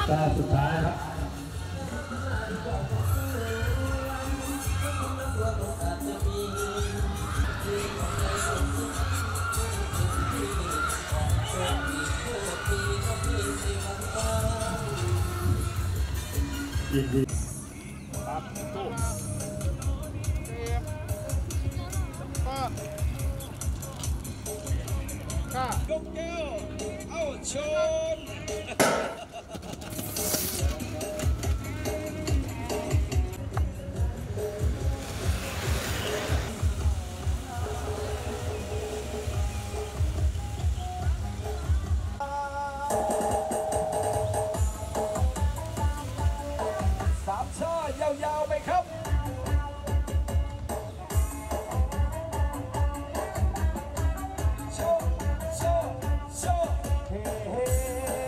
ตาสุดท้ายครับยินดีครับตู้เจ็บก็ยกแก้วเอาชนสามช่อยาวๆไปครับโชว์โชว์โชว์เฮ้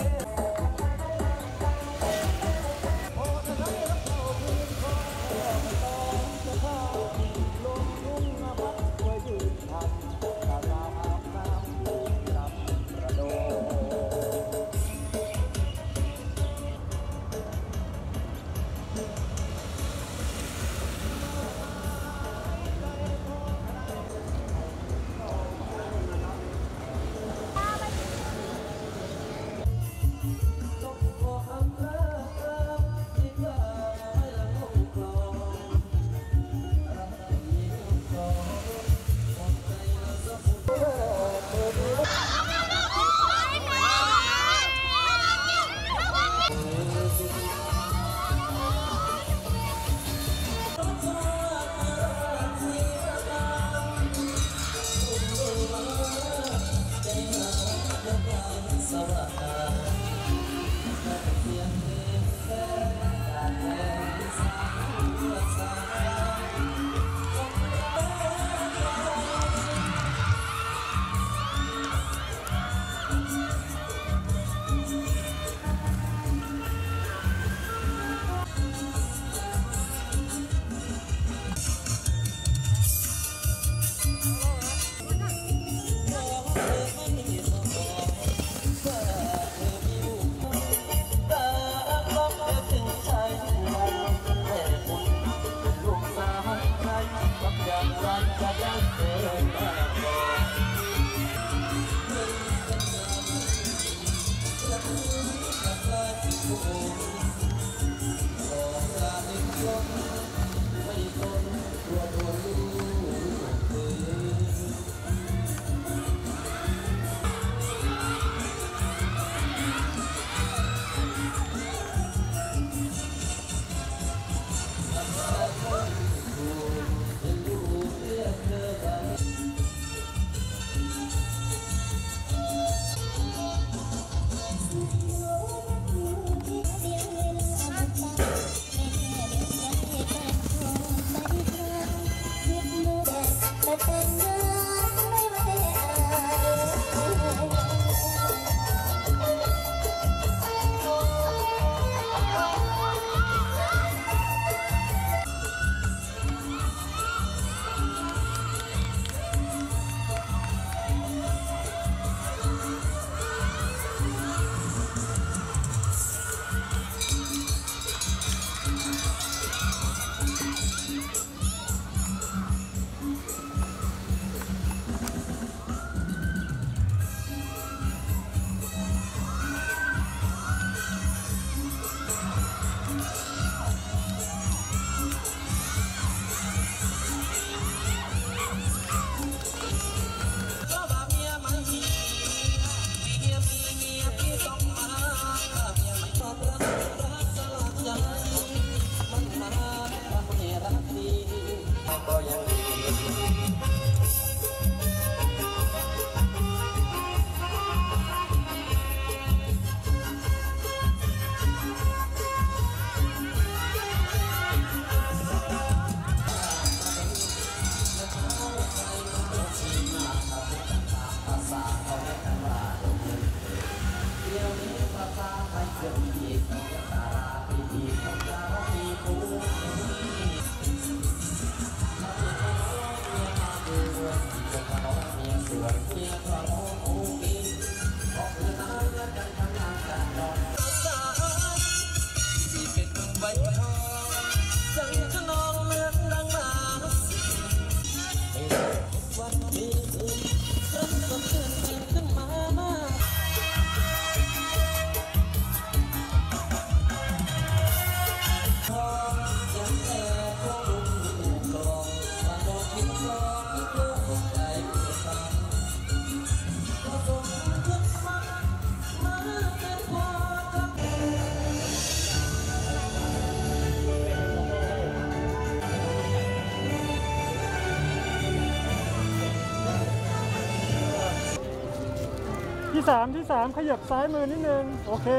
ที่สามขยับซ้ายมือนิดนึงโอเค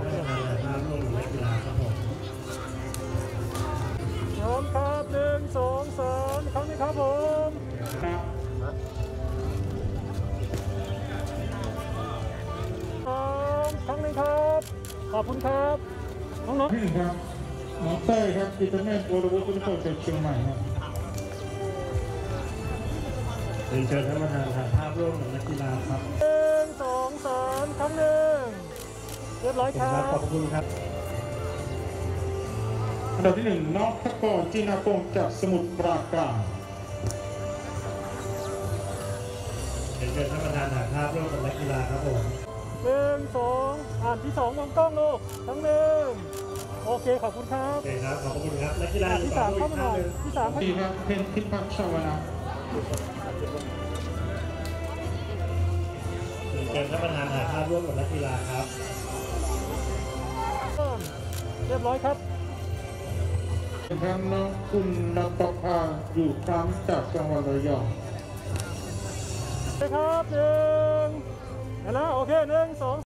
พร้อมครับ1 2 3ครั้งนี้ครับผมครั้งนึงครับขอบคุณครับน้องๆที่หนึ่งครับน้องเต้ยครับกิตเมธวรวุฒิพุทธโฆษกเชียงใหม่ครับเรียนเชิญท่านประธานถ่ายภาพร่วมกับนักกีฬาครับ 1 2 3ครั้งหนึ่งเรียบร้อยครับขอบคุณครับอันดับที่1น้องทักกรจีนาพงศ์จากสมุทรปราการเรียนเชิญท่านประธานถ่ายภาพร่วมกับนักกีฬาครับผม 1 2ที่2มองกล้องลูกครั้งหนึ่งโอเคขอบคุณครับโอเคครับขอบคุณครับนักกีฬาที่3เข้ามาหน่อยที่3 ดีครับเพนพิพัฒน์ชาวนาเชิญท่านประธานถ่ายภาพร่วมกับนักกีฬาครับเรียบร้อยครับทางน้องคุณนภพาอยู่ครั้งจากจังหวัดระยองครับ1แล้วโอเค1 2